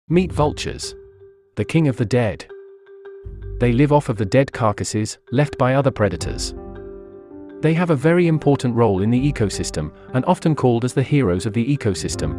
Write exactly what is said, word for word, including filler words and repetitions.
Meet vultures, the king of the dead. They live off of the dead carcasses left by other predators. They have a very important role in the ecosystem, and often called as the heroes of the ecosystem.